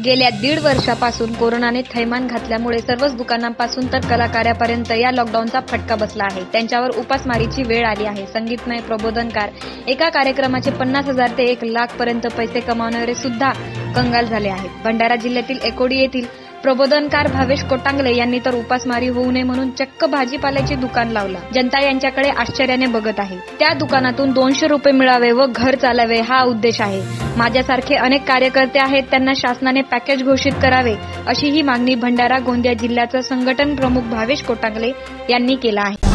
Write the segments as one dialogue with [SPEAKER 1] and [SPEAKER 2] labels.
[SPEAKER 1] गेल्या 1.5 वर्षापासून कोरोनाने थैमान घातल्यामुळे सर्वच दुकानांपासून तर कलाकारापर्यंत या लॉकडाऊनचा फटका बसला आहे. त्यांच्यावर उपासमारीची वेळ आली आहे. संगीतमय प्रबोधनकार एका कार्यक्रमाचे 50,000 ते 1,00,000 पर्यंत पैसे कमावणारे सुद्धा कंगाल झाले आहेत. भंडारा जिल्ह्यातील एकोडी येथील प्रबोधनकार भावेश कोटांगले यांनी तर उपासमारी होऊ नये म्हणून चक्क भाजीपाल्याचे दुकान लावला. जनता यांच्याकडे आश्चर्याने बघत आहे. त्या दुकानातून 200 रुपये मिळावे व घर चालावे हा उद्देश आहे. माझ्यासारखे अनेक कार्यकर्ते आहेत, त्यांना शासनाने पॅकेज घोषित करावे अशी ही मागणी भंडारा गोंदिया जिल्ह्याचा संघटन प्रमुख भावेश कोटांगले यांनी केला आहे.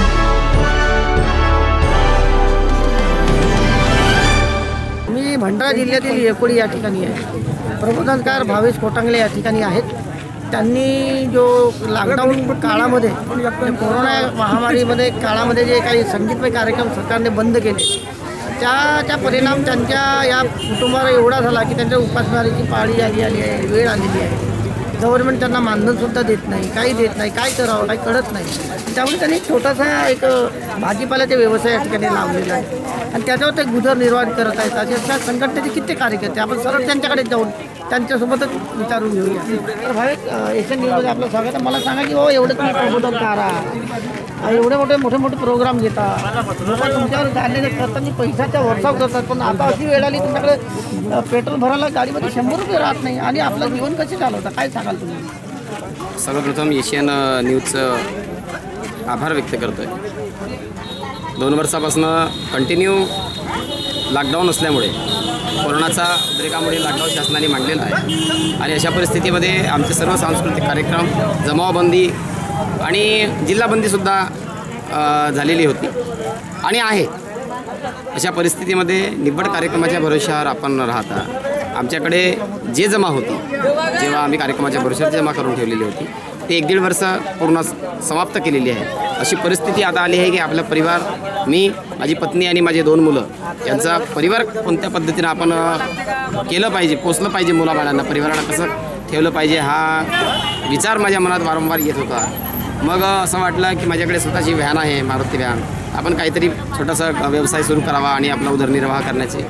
[SPEAKER 2] मी भंडारा जिल्ह्यातील एकोडी या ठिकाणी आहे. प्रबोधनकार भावेश कोटांगले या ठिकाणी आहेत. त्यांनी जो लॉकडाऊन काळामध्ये कोरोना महामारीमध्ये काळामध्ये जे काही संगीतमय कार्यक्रम सरकारने बंद केले त्याचा परिणाम त्यांच्या या कुटुंबाला एवढा झाला की त्यांच्या उपासमारीची पाळी आली आहे, वेळ आलेली आहे. गव्हर्नमेंट त्यांना मानधनसुद्धा देत नाही, काही देत नाही, काय करावं काही कळत नाही. त्यामुळे त्यांनी छोटासा एक भाजीपाल्याचा व्यवसाय या ठिकाणी लावलेला आहे आणि त्याच्यावर ते गुजरनिर्वाह करत आहेत. अशा संघटनेचे किती कार्यकर्ते आपण सरळ त्यांच्याकडे जाऊन त्यांच्यासोबतच विचारून घेऊया. तर भावेश एशियन न्यूजमध्ये आपलं स्वागत आहे. मला सांगा की बाबा एवढं तुम्ही प्रबोधनकार आहात, एवढे मोठे प्रोग्राम घेतात, लोक तुमच्यावर झालेले करताना पैशाचा वर्षाव करतात, पण आता अशी वेळ आली तुमच्याकडे पेट्रोल भरायला गाडीमध्ये 100 रुपये राहत नाही आणि आपलं जीवन कसे चालवतं, काय सांगाल तुम्ही?
[SPEAKER 3] सर्वप्रथम एशियन न्यूजचं आभार व्यक्त करतो आहे. 2 वर्षापासून कंटिन्यू लॉकडाऊन असल्यामुळे कोरोनाचा उद्रेकामुळे लॉकडाऊन शासनाने मांडलेला आहे आणि अशा परिस्थितीमध्ये आमचे सर्व सांस्कृतिक कार्यक्रम, जमावबंदी आणि जिल्हाबंदीसुद्धा झालेली होती आणि आहे. अशा परिस्थितीमध्ये निव्वळ कार्यक्रमाच्या भरोश्यावर आपण राहता आमच्याकडे जे जमा होतं, जेव्हा आम्ही कार्यक्रमाच्या भरोश्यावर जमा करून ठेवलेली होती ते 1-1.5 वर्ष पूर्ण समाप्त केलेली आहे. अशी परिस्थिती आता आली आहे की आपला परिवार, मी, माझी पत्नी आणि माझे 2 मुलं यांचा परिवार कोणत्या पद्धतीनं आपण केलं पाहिजे, पोचलं पाहिजे, मुलाबाळांना परिवाराला कसं ठेवलं पाहिजे हा विचार माझ्या मनात वारंवार येत होता. मग असं वाटलं की माझ्याकडे स्वतःची व्हॅन आहे, मारुती व्हॅन, आपण काहीतरी छोटासा व्यवसाय सुरू करावा आणि आपला उदरनिर्वाह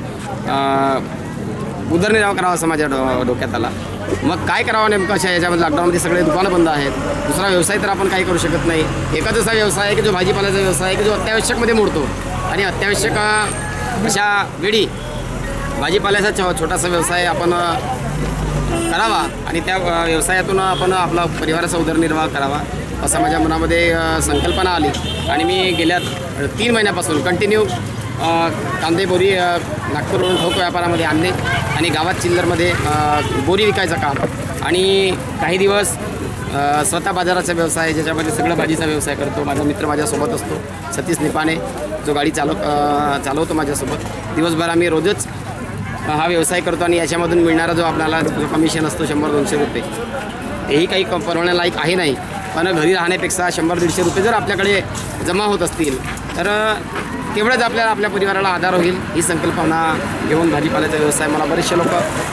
[SPEAKER 3] करावा असं माझ्या डोक्यात आला. मग काय करावं नेमकं अशा याच्यामध्ये लॉकडाऊनमध्ये सगळे दुकानं बंद आहेत. दुसरा व्यवसाय तर आपण काही करू शकत नाही. एकच असा व्यवसाय आहे की जो भाजीपाल्याचा व्यवसाय आहे की जो अत्यावश्यकमध्ये मोडतो आणि अत्यावश्यक अशा वेळी भाजीपाल्याचा छोटासा व्यवसाय आपण करावा आणि त्या व्यवसायातून आपण आपला परिवाराचा उदरनिर्वाह करावा असा माझ्या मनामध्ये संकल्पना आली आणि मी गेल्या 3 महिन्यापासून कंटिन्यू कांदे बोरी नागपूरवरून ठोक व्यापारामध्ये आणणे आणि गावात चिल्लरमध्ये बोरी विकायचं काम आणि काही दिवस स्वतः बाजाराचा व्यवसाय ज्याच्यामध्ये सगळं भाजीचा व्यवसाय करतो. माझा मित्र माझ्यासोबत असतो, सतीश निपाणे, जो गाडी चालवतो माझ्यासोबत. दिवसभर आम्ही रोजच हा व्यवसाय करतो आणि याच्यामधून मिळणारा जो आपल्याला जो कमिशन असतो 100-200 रुपये, तेही काही परवडण्यालायक आहे नाही. पण घरी राहण्यापेक्षा 100-150 रुपये जर आपल्याकडे जमा होत असतील तर तेवढंच आपल्याला आपल्या परिवाराला आधार होईल. ही संकल्पना घेऊन भाजीपाल्याचा व्यवसाय, मला बरेचसे लोक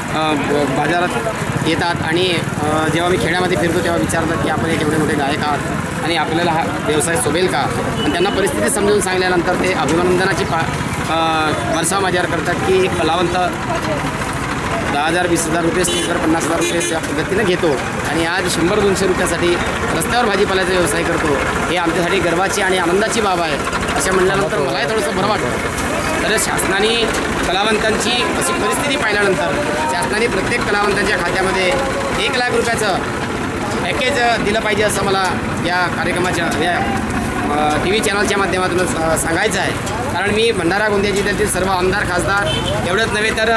[SPEAKER 3] बाजारात येतात आणि जेव्हा मी खेड्यामध्ये फिरतो तेव्हा विचारतात की आपण एक एवढे मोठे गायक आहात आणि आपल्याला हा व्यवसाय शोभेल का. आणि त्यांना परिस्थिती समजून सांगल्यानंतर ते अभिनंदनाची वर्षाव माझ्यावर करतात की कलावंत 10,000-20,000 रुपये स्टेजवर 50,000 रुपये त्या पद्धतीनं घेतो आणि आज 100-200 रुपयासाठी रस्त्यावर भाजीपाल्याचा व्यवसाय करतो. हे आमच्यासाठी गर्वाची आणि आनंदाची बाब आहे. अशा म्हणल्यानंतर मलाही थोडंसं बरं वाटतं. तर शासनाने कलावंतांची अशी परिस्थिती पाहिल्यानंतर शासनाने प्रत्येक कलावंतांच्या खात्यामध्ये 1,00,000 रुपयाचं पॅकेज दिलं पाहिजे असं मला या कार्यक्रमाच्या या TV चॅनलच्या माध्यमातून सांगायचं आहे. कारण मी भंडारा गोंदिया जिल्ह्यातील सर्व आमदार, खासदार एवढंच नव्हे तर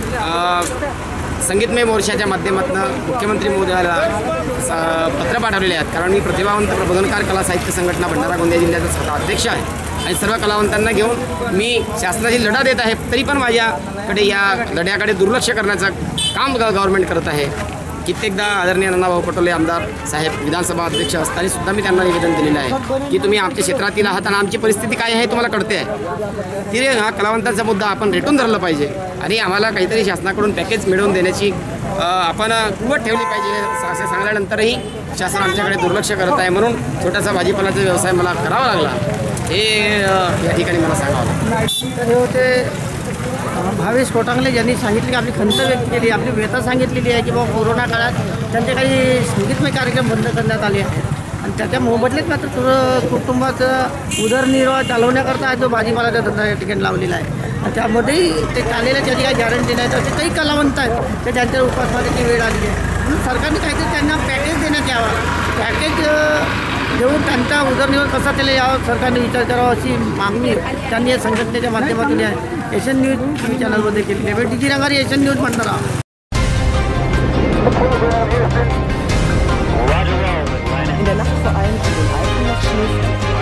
[SPEAKER 3] संगीतमय मोर्चाच्या माध्यमातून मुख्यमंत्री महोदयाला पत्र पाठवलेले आहेत. कारण मी प्रतिभावंत प्रबोधनकार कला साहित्य संघटना भंडारा गोंदिया जिल्ह्याचा स्वतः अध्यक्ष आहे आणि सर्व कलावंतांना घेऊन मी शासनाची लढा देत आहे. तरी पण माझ्याकडे या लढ्याकडे दुर्लक्ष करण्याचं काम गव्हर्नमेंट करत आहे. कित्येकदा आदरणीय नानाभाऊ पटोले आमदार साहेब विधानसभा अध्यक्ष असताना सुद्धा मी त्यांना निवेदन दिलेलं आहे की तुम्ही आमच्या क्षेत्रातील आहात आणि आमची परिस्थिती काय आहे तुम्हाला कळते आहे. तिथे हा कलावंतांचा मुद्दा आपण रेटून धरला पाहिजे आणि आम्हाला काहीतरी शासनाकडून पॅकेज मिळवून देण्याची आपण कुवत ठेवली पाहिजे. असं सांगल्यानंतरही शासन आमच्याकडे दुर्लक्ष करत आहे. म्हणून छोटासा भाजीपाल्याचा व्यवसाय मला करावा लागला हे या ठिकाणी मला सांगावं.
[SPEAKER 2] तर हे होते भावेश कोटांगले यांनी सांगितले की आपली खंत व्यक्त केली, आपली व्यथा सांगितलेली आहे की बाबा कोरोना काळात त्यांचे काही संगीतमय कार्यक्रम बंद करण्यात आले आहेत आणि त्याच्या मोबदल्यात मात्र कुटुंबाचं उदरनिर्वाह चालवण्याकरता जो भाजीपालाचा धंदा या ठिकाणी लावलेला आहे. त्यामध्येही ते चालेलं त्याची काही गॅरंटी नाही. असे काही कलावंत आहेत ते त्यांच्या उपासमारीची वेळ आली आहे. म्हणून सरकारने काहीतरी त्यांना पॅकेज देण्यात यावं. पॅकेज देऊन त्यांचा उदरनिर्वाह कसा त्याला यावं सरकारने विचार करावा अशी मागणी त्यांनी या संघटनेच्या माध्यमातून एशियन न्यूज TV चॅनलमध्ये केली आहे. D G Rangari Asian news Bhandara.
[SPEAKER 4] In der Nacht vor allem an den Alpen noch Schnee.